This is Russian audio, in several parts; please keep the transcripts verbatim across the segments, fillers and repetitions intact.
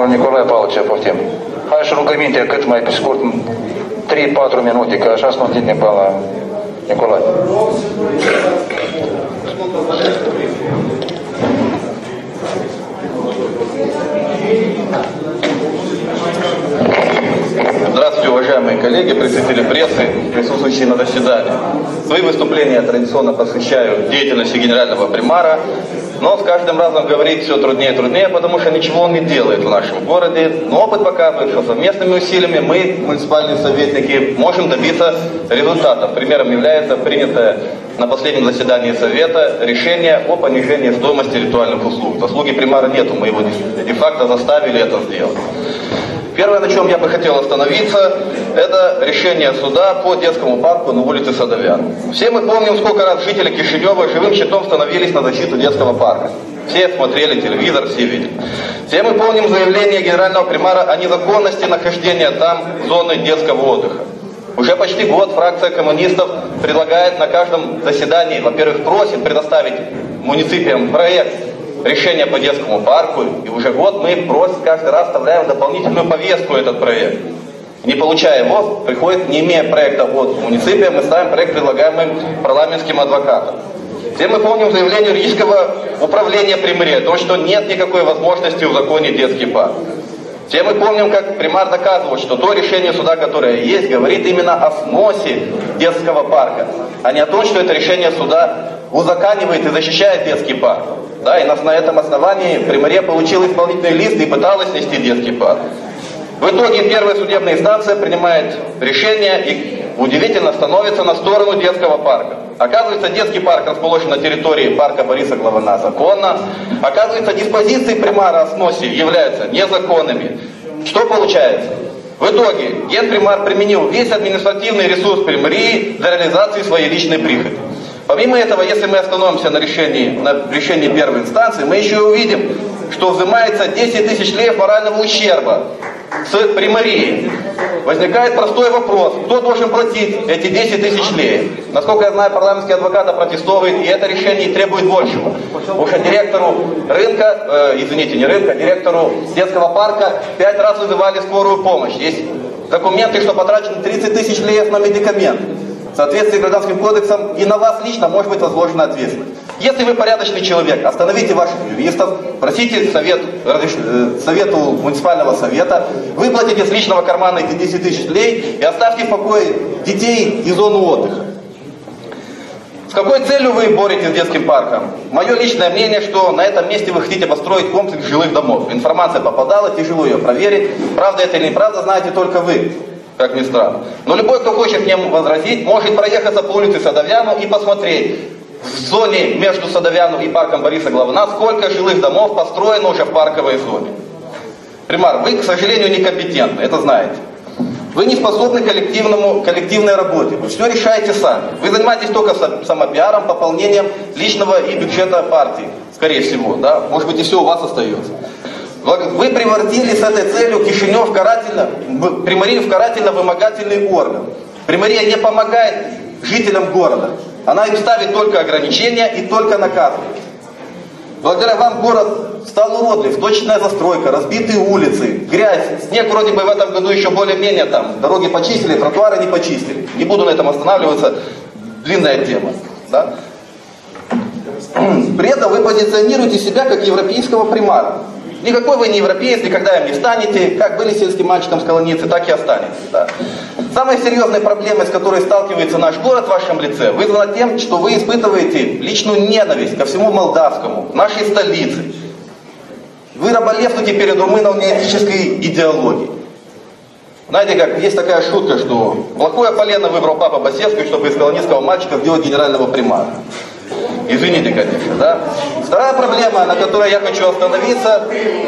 Николай Павлович Повтем. Хайш рукамinte cât mai pe scurt, trei patru minute, că așa să nu întinde pe la Николай. Здравствуйте, уважаемые коллеги, представители прессы, присутствующие на заседании. Свои выступления традиционно посвящаю деятельности генерального примара, но с каждым разом говорить все труднее и труднее, потому что ничего он не делает в нашем городе. Но опыт показывает, что совместными усилиями мы, муниципальные советники, можем добиться результатов. Примером является принятое на последнем заседании Совета решение о понижении стоимости ритуальных услуг. Заслуги примара нету, мы его де-факто заставили это сделать. Первое, на чем я бы хотел остановиться, это решение суда по детскому парку на улице Садовян. Все мы помним, сколько раз жители Кишинева живым щитом становились на защиту детского парка. Все смотрели телевизор, все видели. Все мы помним заявление генерального примара о незаконности нахождения там зоны детского отдыха. Уже почти год фракция коммунистов предлагает на каждом заседании, во-первых, просит предоставить муниципиям проект решение по детскому парку, и уже год мы просим, каждый раз вставляем в дополнительную повестку этот проект. Не получая его, приходит, не имея проекта от муниципия, мы ставим проект, предлагаемый парламентским адвокатом. Все мы помним заявление юридического управления Приморья о том, что нет никакой возможности узаконить детский парк. Все мы помним, как примар доказывал, что то решение суда, которое есть, говорит именно о сносе детского парка, а не о том, что это решение суда узаконивает и защищает детский парк. Да, и нас на этом основании Приморье получил исполнительный лист и пыталась снести детский парк. В итоге первая судебная инстанция принимает решение и удивительно становится на сторону детского парка. Оказывается, детский парк расположен на территории парка Бориса Главана законно. Оказывается, диспозиции примара о сносе являются незаконными. Что получается? В итоге генпримар применил весь административный ресурс Приморьи для реализации своей личной прихоти. Помимо этого, если мы остановимся на решении, на решении первой инстанции, мы еще и увидим, что взимается десять тысяч леев морального ущерба с Приморьи. Возникает простой вопрос, кто должен платить эти десять тысяч леев? Насколько я знаю, парламентский адвокат протестует, и это решение требует большего. Потому что директору рынка, э, извините, не рынка, директору детского парка пять раз вызывали скорую помощь. Есть документы, что потрачено тридцать тысяч леев на медикаменты. В соответствии с Гражданским кодексом и на вас лично может быть возложена ответственность. Если вы порядочный человек, остановите ваших юристов, просите совет, совету муниципального совета, выплатите с личного кармана эти десять тысяч лей и оставьте в покое детей и зону отдыха. С какой целью вы боретесь с детским парком? Мое личное мнение, что на этом месте вы хотите построить комплекс жилых домов. Информация попадала, тяжело ее проверить. Правда это или неправда, знаете только вы. Как ни странно. Но любой, кто хочет мне возразить, может проехаться по улице Садовяну и посмотреть в зоне между Садовяну и парком Бориса Главана, сколько жилых домов построено уже в парковой зоне. Примар, вы, к сожалению, некомпетентны, это знаете. Вы не способны к коллективному, коллективной работе, вы все решаете сами. Вы занимаетесь только самопиаром, пополнением личного и бюджета партии, скорее всего, да? Может быть и все у вас остается. Вы превратили с этой целью Кишинев в карательно, Приморью в карательно-вымогательный орган. Приморья не помогает жителям города. Она им ставит только ограничения и только наказывает. Благодаря вам город стал уродлив, точечная застройка, разбитые улицы, грязь. Снег вроде бы в этом году еще более-менее там. Дороги почистили, тротуары не почистили. Не буду на этом останавливаться, длинная тема. Да? При этом вы позиционируете себя как европейского примара. Никакой вы не европеец, никогда им не станете. Как были сельским мальчиком с колоницы, так и останетесь. Да. Самая серьезная проблема, с которой сталкивается наш город в вашем лице, вызвана тем, что вы испытываете личную ненависть ко всему молдавскому, нашей столице. Вы раболепствуете перед румыно-неэтической идеологией. Знаете, как есть такая шутка, что плохое полено выбрал папа Басевский, чтобы из колонистского мальчика сделать генерального примара. Извините, конечно, да? Вторая проблема, на которой я хочу остановиться.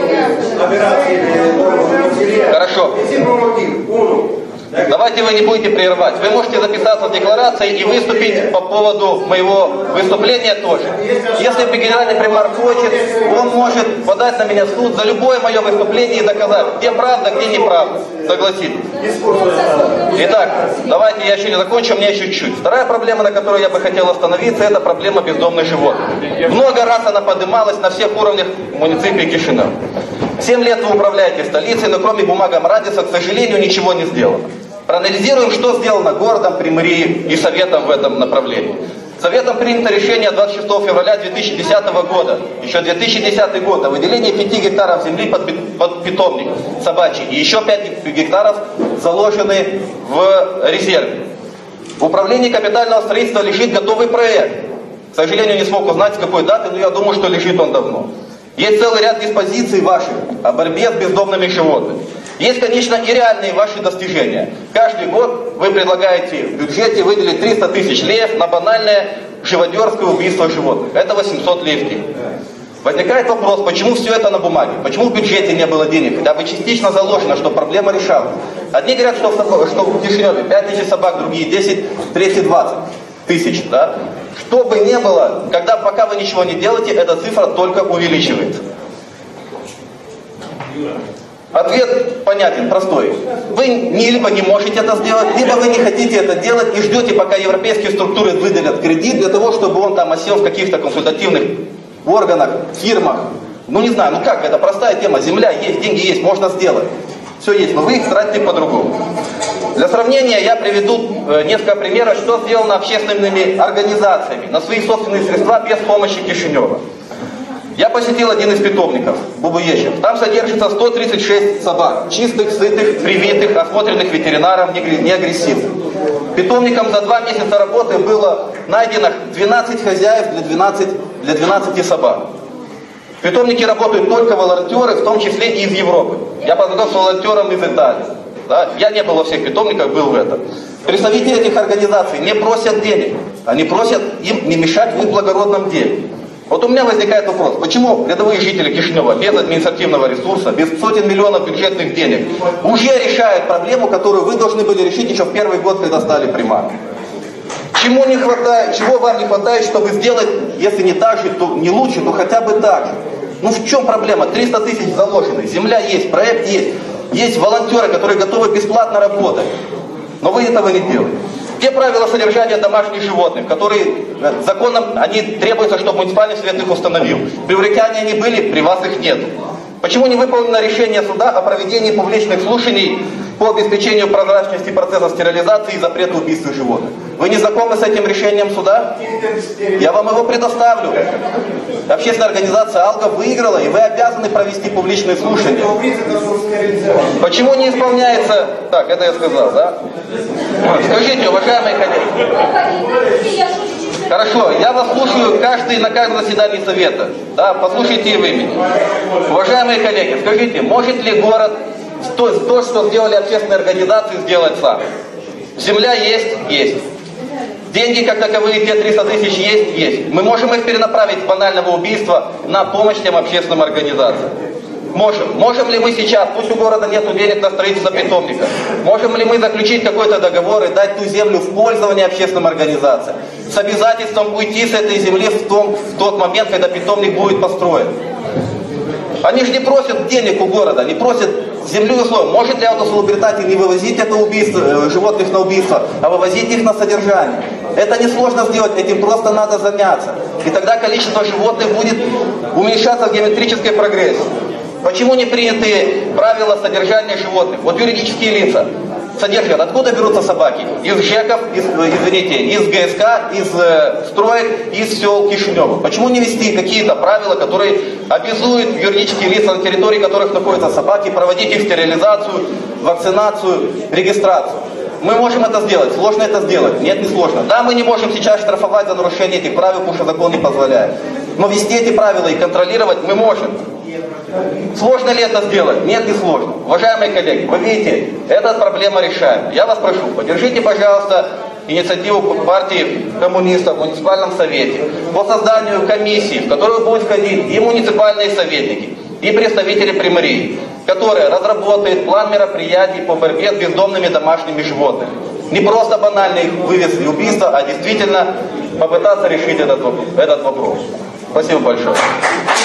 Хорошо. Давайте вы не будете прерывать. Вы можете записаться в декларации и выступить по поводу моего выступления тоже. Если генеральный примар хочет, он может подать на меня в суд за любое мое выступление и доказать, где правда, где неправда. Согласитесь? Итак, давайте я еще не закончу, мне еще чуть-чуть. Вторая проблема, на которой я бы хотел остановиться, это проблема бездомных животных. Много раз она поднималась на всех уровнях муниципии Кишинева. Семь лет вы управляете столицей, но кроме бумагомрадиса, к сожалению, ничего не сделано. Проанализируем, что сделано городом, Приморье и Советом в этом направлении. Советом принято решение двадцать шестого февраля две тысячи десятого года, еще две тысячи десятый год, о выделении пяти гектаров земли под, под питомник собачий. И еще пять гектаров заложены в резерве. В управлении капитального строительства лежит готовый проект. К сожалению, не смог узнать, с какой даты, но я думаю, что лежит он давно. Есть целый ряд диспозиций ваших о борьбе с бездомными животными. Есть, конечно, и реальные ваши достижения. Каждый год вы предлагаете в бюджете выделить триста тысяч лев на банальное живодерское убийство животных. Это восемьсот левкий. Возникает вопрос, почему все это на бумаге? Почему в бюджете не было денег? Хотя бы частично заложено, что проблема решалась. Одни говорят, что в, что в Кишиневе пять тысяч собак, другие десять, третьи двадцать тысяч. Да? Что бы ни было, когда, пока вы ничего не делаете, эта цифра только увеличивается. Ответ понятен, простой. Вы не, либо не можете это сделать, либо вы не хотите это делать и ждете, пока европейские структуры выделят кредит для того, чтобы он там осел в каких-то консультативных органах, фирмах. Ну не знаю, ну как, это простая тема. Земля есть, деньги есть, можно сделать. Все есть, но вы их тратите по-другому. Для сравнения я приведу несколько примеров, что сделано общественными организациями на свои собственные средства без помощи Кишинева. Я посетил один из питомников, Бубуечев. Там содержится сто тридцать шесть собак, чистых, сытых, привитых, осмотренных ветеринаром, не агрессивных. Питомником за два месяца работы было найдено двенадцать хозяев для двенадцати, для двенадцати собак. В питомнике работают только волонтеры, в том числе и из Европы. Я познакомился с волонтером из Италии. Да? Я не был во всех питомниках, был в этом. Представители этих организаций не просят денег. Они просят им не мешать в их благородном деле. Вот у меня возникает вопрос, почему рядовые жители Кишинева без административного ресурса, без сотен миллионов бюджетных денег уже решают проблему, которую вы должны были решить еще в первый год, когда стали примаром? Чему не хватает, чего вам не хватает, чтобы сделать, если не так же, то не лучше, то хотя бы так же? Ну в чем проблема? триста тысяч заложено, земля есть, проект есть, есть волонтеры, которые готовы бесплатно работать, но вы этого не делаете. Те правила содержания домашних животных, которые законом, они требуются, чтобы муниципальный совет их установил. При Урикяне они были, при вас их нет. Почему не выполнено решение суда о проведении публичных слушаний по обеспечению прозрачности процесса стерилизации и запрета убийства животных? Вы не знакомы с этим решением суда? Я вам его предоставлю. Общественная организация «Алга» выиграла, и вы обязаны провести публичные слушания. Почему не исполняется... Так, это я сказал, да? Скажите, уважаемые коллеги. Хорошо, я вас слушаю каждый, на каждом заседании совета. Да, послушайте и вы меня. Уважаемые коллеги, скажите, может ли город то, то, что сделали общественные организации, сделать сам? Земля есть? Есть. Деньги, как таковые, те триста тысяч есть? Есть. Мы можем их перенаправить с банального убийства на помощь тем общественным организациям? Можем. Можем ли мы сейчас, пусть у города нет денег на строительство питомника, можем ли мы заключить какой-то договор и дать ту землю в пользование общественным организациям с обязательством уйти с этой земли в, том, в тот момент, когда питомник будет построен? Они же не просят денег у города, они просят землю и условия. Может ли Аутосулубритати не вывозить это убийство, животных на убийство, а вывозить их на содержание? Это несложно сделать, этим просто надо заняться. И тогда количество животных будет уменьшаться в геометрической прогрессии. Почему не приняты правила содержания животных? Вот юридические лица содержат. Откуда берутся собаки? Из ЖЭКов, из, извините, из ГСК, из э, строек, из сел Кишинева. Почему не ввести какие-то правила, которые обязуют юридические лица, на территории которых находятся собаки, проводить их стерилизацию, вакцинацию, регистрацию? Мы можем это сделать. Сложно это сделать? Нет, не сложно. Да, мы не можем сейчас штрафовать за нарушение этих правил, потому что закон не позволяет. Но ввести эти правила и контролировать мы можем. Сложно ли это сделать? Нет, не сложно. Уважаемые коллеги, вы видите, эта проблема решаем. Я вас прошу, поддержите, пожалуйста, инициативу партии коммунистов в муниципальном совете по созданию комиссии, в которую будут входить и муниципальные советники, и представители Приморья, которая разработает план мероприятий по борьбе с бездомными домашними животными. Не просто банальный их вывез и убийство, а действительно попытаться решить этот вопрос. Этот вопрос. Спасибо большое.